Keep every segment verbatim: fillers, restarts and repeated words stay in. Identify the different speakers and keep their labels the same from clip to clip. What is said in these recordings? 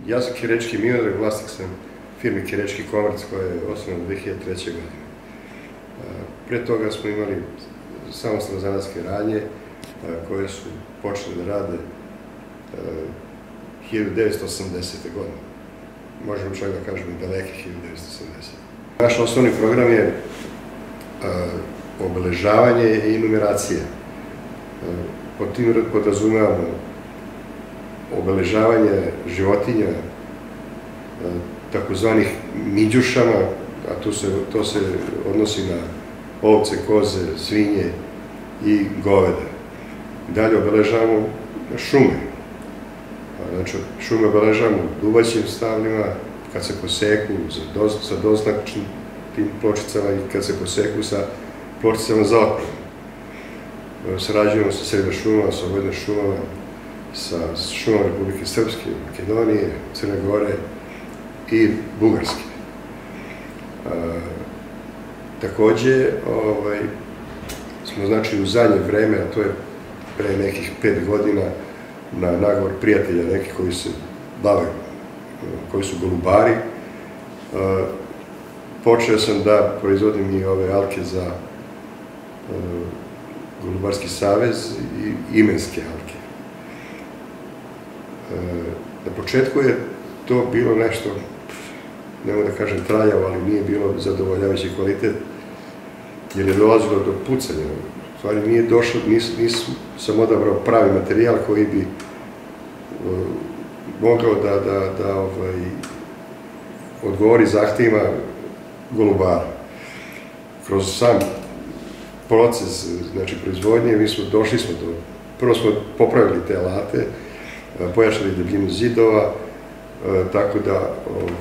Speaker 1: Ja sam Kirečki Miodrag, vlasnik sam firme Kirečki Komerc koja je osnovana dve hiljade treće. godine. Pre toga smo imali samostalne zanatske radnje koje su počele da rade hiljadu devetsto osamdesete. godine. Možemo čak da kažemo i daleke hiljadu devetsto osamdesete. Naš osnovni program je obeležavanje i numeracija. Pod tim podrazumevamo obeležavanje životinja, takozvanih miđušama, a to se odnosi na ovce, koze, svinje i goveda. Dalje obeležavamo šume. Znači, šume obeležavamo duvaćim stavljima, kad se poseku sa doznačnim tim pločicama i kad se poseku sa pločicama za otpravu. Sarađujemo sa Srbija šumama, sa Vojna šumama, sa šumama Republike Srpske, Makedonije, Crne Gore i Bugarske. Takođe, smo znači u zadnje vreme, a to je pre nekih pet godina, na nagovor prijatelja nekih koji se bave, koji su golubari, počeo sam da proizvodim i ove alke za Golubarski savez i imenske alke. Na početku je to bilo nešto, ne mogu da kažem traljavo, ali nije bilo zadovoljavajući kvalitet, jer je dolazilo do pucanja. U stvari nije došlo, nisam odabrao pravi materijal koji bi mogao da odgovori zahtevima golubara. Kroz sam proces proizvodnje mi smo došli smo do, prvo smo popravili te alate, pojačali debljinu zidova, tako da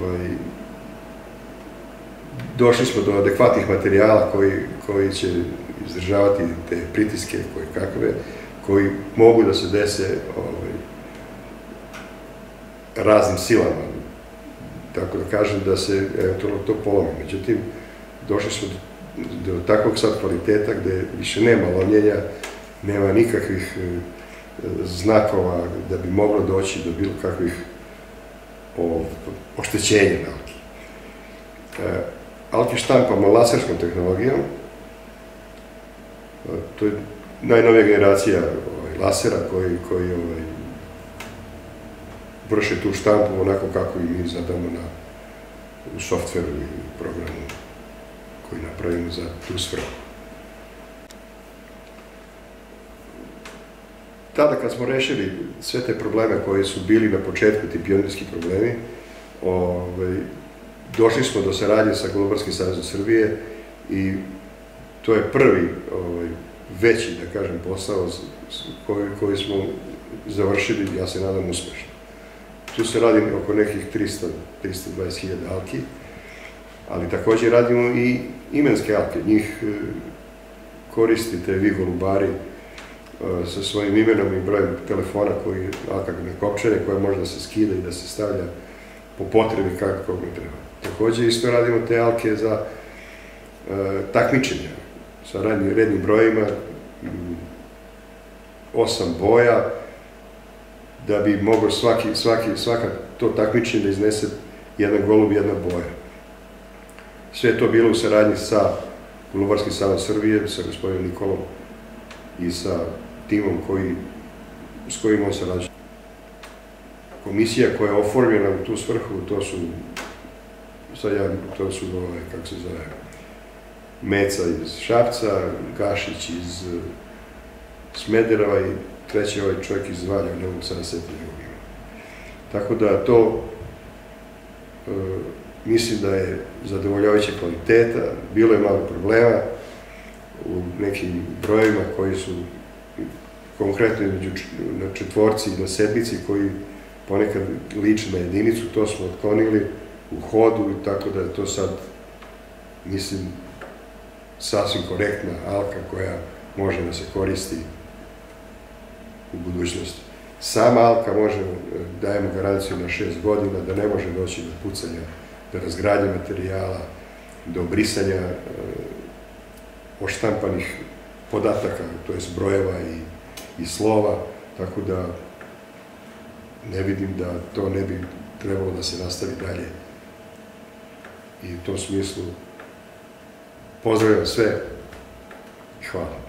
Speaker 1: došli smo do adekvatnih materijala koji će izdržavati te pritiske koje kakve, koji mogu da se dese raznim silama, tako da kažem da se eventualno to polomi. Međutim, došli smo do takvog sad kvaliteta gde više nema lomljenja, nema nikakvih znakova da bi moglo doći do bilo kakvih oštećenja na alki. Alke štampamo laserskom tehnologijom. To je najnovija generacija lasera koji vrše tu štampu onako kako i mi zadamo u softveru i programu koji napravimo za tu svrhu. Tada kad smo rešili sve te probleme koji su bili na početku, ti pionirski problemi, došli smo do saradnje sa Golubarskim savezom Srbije i to je prvi veći, da kažem, posao koji smo završili, ja se nadam, uspešno. Tu se radi oko nekih trista do trista dvadeset hiljada alki, ali takođe radimo i imenske alke. Njih koristite vi golubari sa svojim imenom i brojem telefona koji alka ne kopčere, koja može da se skida i da se stavlja po potrebi kako ne treba. Takođe isto radimo te alke za takmičenja sa rednim brojima, osam boja, da bi moglo svaka to takmičenje da iznese jedan golub i jedna boja. Sve je to bilo u saradnji sa Golubarskim savezom Srbije, sa gospodinom Nikolom i sa timom s kojim on sarađuje. Komisija koja je oformljena u tu svrhu, to su, sad ja, to su, kako se zove, Meca iz Šapca, Gašić iz Smedereva i treći ovaj čovjek iz Valja, ne mogu sada setiti njegov ime. Tako da to mislim da je zadovoljavajuća kvaliteta, bilo je malo problema u nekim brojevima koji su konkretno na četvorci i na sedmici koji ponekad liče na jedinicu, to smo otklonili u hodu i tako da je to sad, mislim, sasvim korektna alka koja može da se koristi u budućnosti. Sama alka može, dajemo garanciju na šest godina, da ne može doći do pucanja, do razgradnje materijala, do brisanja oštampanih podataka, to je brojeva i slova, tako da ne vidim da to ne bi trebalo da se nastavi dalje. I u tom smislu pozdravljam sve i hvala.